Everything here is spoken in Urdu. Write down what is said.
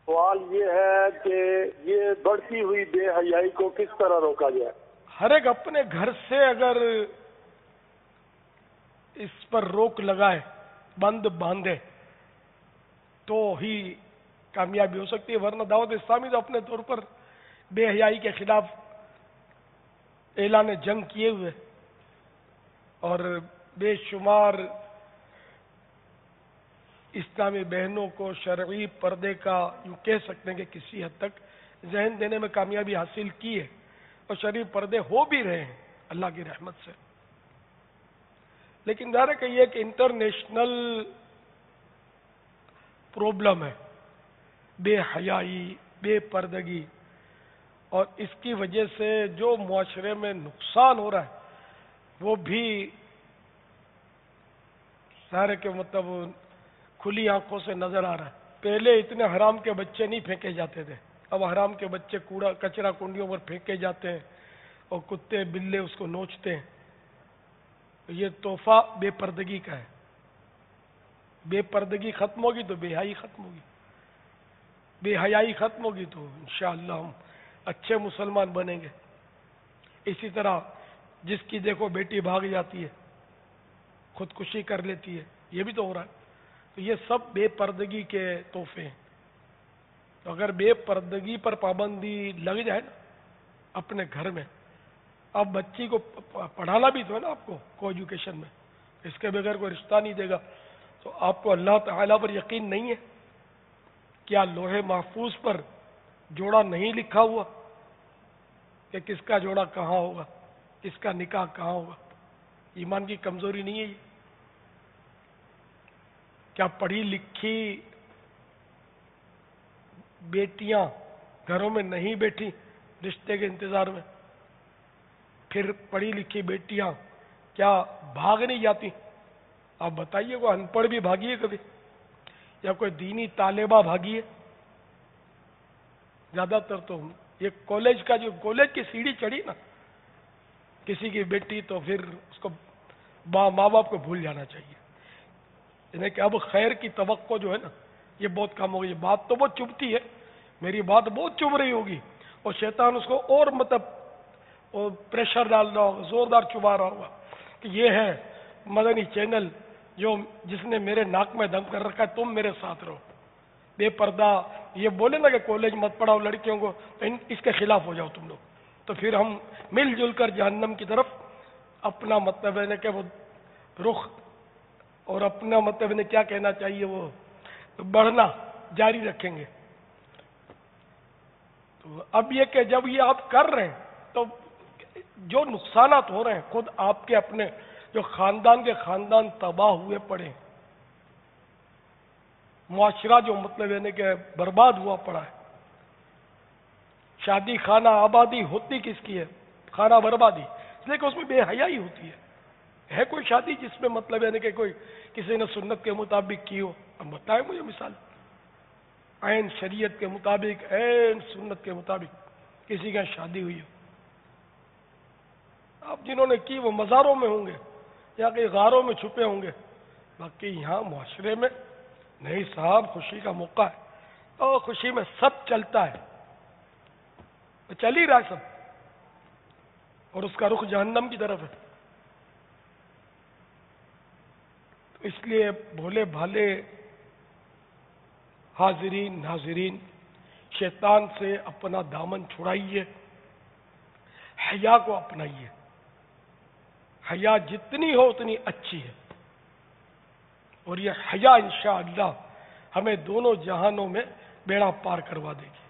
سوال یہ ہے کہ یہ بڑھتی ہوئی بے حیائی کو کس طرح روکا جائے؟ ہر ایک اپنے گھر سے اگر اس پر روک لگائے، بند باندھے، تو ہی کامیابی ہو سکتی ہے، ورنہ دعوت اسلامی تو اپنے طور پر بے حیائی کے خلاف اعلان جنگ کیے ہوئے اور بے شمار اسلامی بہنوں کو شرعی پردے کا یوں کہہ سکتے ہیں کہ کسی حد تک ذہن دینے میں کامیابی حاصل کی ہے، اور شرعی پردے ہو بھی رہے ہیں اللہ کی رحمت سے۔ لیکن ظاہر ہے کہ یہ ایک انٹرنیشنل پرابلم ہے، بے حیائی، بے پردگی، اور اس کی وجہ سے جو معاشرے میں نقصان ہو رہا ہے وہ بھی ظاہر ہے کہ مطلب کھلی آنکھوں سے نظر آ رہا ہے۔ پہلے اتنے حرام کے بچے نہیں پھینکے جاتے تھے، اب حرام کے بچے کوڑا کچرا کنڈیوں پر پھینکے جاتے ہیں اور کتے بلے اس کو نوچتے ہیں۔ یہ تحفہ بے پردگی کا ہے۔ بے پردگی ختم ہوگی تو بے حیائی ختم ہوگی، بے حیائی ختم ہوگی تو انشاءاللہ ہم اچھے مسلمان بنیں گے۔ اسی طرح جس کی دیکھو بیٹی بھاگ جاتی ہے، خودکشی کر لیتی ہے، یہ بھی تو ہو رہا ہے۔ تو یہ سب بے پردگی کے تحفے ہیں۔ تو اگر بے پردگی پر پابندی لگ جائے نا اپنے گھر میں، اب بچی کو پڑھانا بھی تو ہے نا آپ کو ایجوکیشن میں، اس کے بغیر کوئی رشتہ نہیں دے گا، تو آپ کو اللہ تعالیٰ پر یقین نہیں ہے؟ کیا لوح محفوظ پر جوڑا نہیں لکھا ہوا کہ کس کا جوڑا کہاں ہوگا، کس کا نکاح کہاں ہوگا؟ ایمان کی کمزوری نہیں ہے یہ؟ کیا پڑھی لکھی بیٹیاں گھروں میں نہیں بیٹھی رشتے کے انتظار میں؟ پھر پڑھی لکھی بیٹیاں کیا بھاگ نہیں جاتی؟ آپ بتائیے، کوئی ان پڑھ بھی بھاگی ہے کبھی، یا کوئی دینی طالبہ بھاگی ہے؟ زیادہ تر تو یہ کالج کی سیڑھی چڑھی نا کسی کی بیٹی، تو پھر اس کو ماں باپ کو بھول جانا چاہیے، یعنی کہ اب خیر کی توقع جو ہے نا یہ بہت کم ہو گئی۔ بات تو بہت چبھتی ہے، میری بات بہت چبھ رہی ہوگی، اور شیطان اس کو اور مطلب پریشر ڈال رہا ہوگا، زوردار چبا رہا ہوگا کہ یہ ہے مدنی چینل جس نے میرے ناک میں دم کر رکھا ہے، تم میرے ساتھ رہو۔ بے پردہ یہ بولے نا کہ کالج مت پڑھاؤ لڑکیوں کو، تو اس کے خلاف ہو جاؤ تم لوگ، تو پھر ہم مل جل کر جہنم کی طرف اپنا مطلب ہے کہ وہ رخ اور اپنا مطلب نے کیا کہنا چاہیے وہ بڑھنا جاری رکھیں گے۔ تو اب یہ کہ جب یہ آپ کر رہے ہیں تو جو نقصانات ہو رہے ہیں خود آپ کے اپنے جو خاندان تباہ ہوئے پڑے ہیں، معاشرہ جو مطلب یعنی کہ برباد ہوا پڑا ہے۔ شادی خانہ آبادی ہوتی کس کی ہے؟ خانہ بربادی، اس لیے کہ اس میں بے حیائی ہوتی ہے کوئی شادی جس میں مطلب یعنی کہ کوئی کسی نے سنت کے مطابق کی ہو؟ اب بتائیں مجھے مثال، عین شریعت کے مطابق، عین سنت کے مطابق کسی کا شادی ہوئی ہو۔ اب جنہوں نے کی وہ مزاروں میں ہوں گے یا کہ غاروں میں چھپے ہوں گے، باقی یہاں معاشرے میں نہیں صاحب، خوشی کا موقع ہے اور خوشی میں سب چلتا ہے، چل ہی رہا ہے سب، اور اس کا رخ جہنم کی طرف ہے۔ تو اس لیے بھولے بھالے حاضرین ناظرین، شیطان سے اپنا دامن چھڑائیے، حیا کو اپنائیے۔ حیا جتنی ہو اتنی اچھی ہے، اور یہ حیا انشاءاللہ ہمیں دونوں جہانوں میں بیڑا پار کروا دے گی۔